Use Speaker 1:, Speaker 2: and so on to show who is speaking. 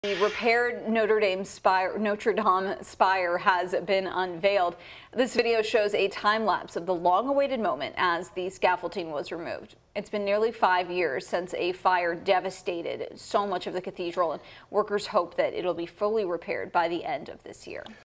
Speaker 1: The repaired Notre Dame spire has been unveiled. This video shows a time lapse of the long-awaited moment as the scaffolding was removed. It's been nearly 5 years since a fire devastated so much of the cathedral, and workers hope that it'll be fully repaired by the end of this year.